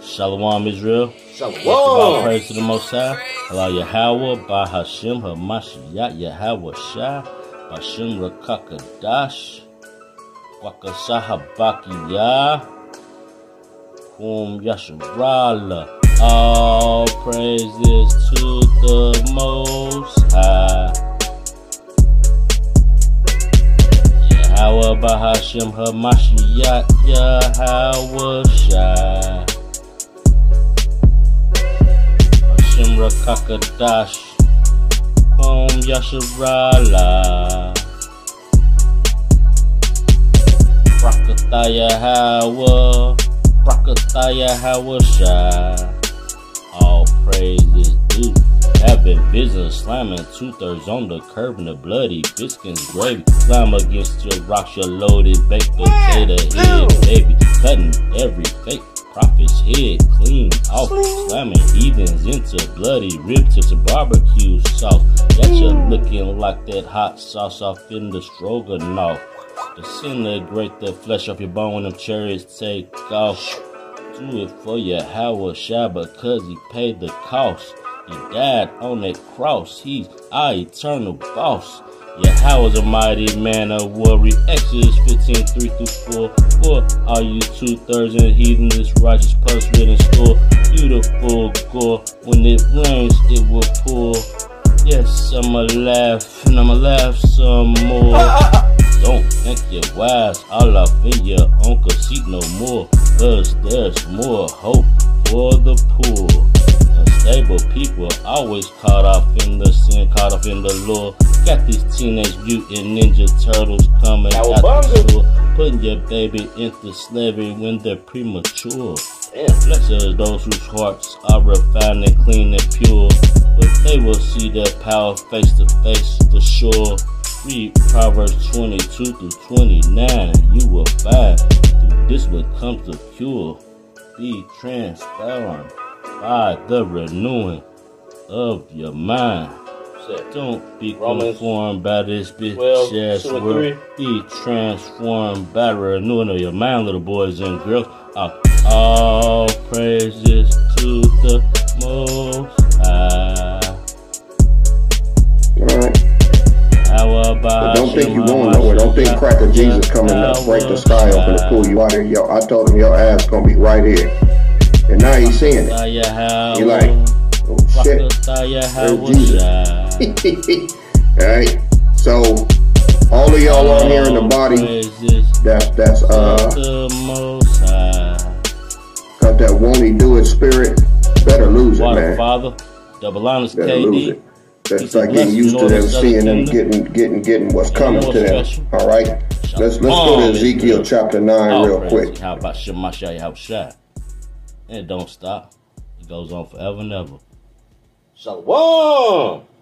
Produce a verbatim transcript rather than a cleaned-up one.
Shalom, Israel. Shalom. Praise to the Most High. Allah Yahweh, Ba Hashem, Hamashiach, Yahweh Shai, Hashem Rakakadash, Wakasahabaki Yah, Kum Yasharala. All praises to the Most High. Yahweh, Ba Hashem, Hamashiach, Yahweh Shai. Shimra Kakadash, Om Yasharala, Prakataya Hawa, Prakataya Hawa Shai. All praises due. Having business slamming two thirds on the curb and the bloody biscuits gravy. Slam against your rocks, your loaded baked potato head, baby. Cutting every fake prophet's head clean off, slamming heathens into bloody rib tips and barbecue sauce. Got you looking like that hot sauce off in the stroganoff. Disintegrate the flesh off your bone when them chariots take off. Do it for your Howard Shai because he paid the cost. He died on that cross. He's our eternal boss. Yahweh's a mighty man of war. Exodus fifteen, three through four. For all you two-thirds and heathen, this righteous post written store. Beautiful gore. When it rains, it will pour. Yes, I'ma laugh, and I'ma laugh some more. Don't think you're wise, all off in your own conceit no more. Cause there's more hope for the poor. Unstable people always caught off in the sin, caught off in the lure. Got these teenage mutant ninja turtles coming out the store, putting your baby into slavery when they're premature. Blessed are those whose hearts are refined and clean and pure, but they will see their power face to face for sure. Read Proverbs twenty-two through twenty-nine, you will find through this what comes to cure. Be transformed by the renewing of your mind. Don't be conformed by this bitch ass world. Be transformed by the renewing of your mind, little boys and girls. All, all praises to the Most High. Alright. But don't think you're going nowhere. Don't think Cracker Jesus coming to break the sky open and pull you out of here. Yo, I told him your ass gonna be right here. And now he's seeing it. You're like, oh shit, there's Jesus. Alright, so all of y'all on here in the body, that's, that's, uh, got that won't he do it spirit, better lose it, man. Father, double honest better lose it. That's like getting used to them, seeing them, getting, getting, getting what's coming to them. All right, let's let's go to Ezekiel chapter nine real quick. How about Shemashah Yahushua? And it don't stop; it goes on forever and ever. Shalom.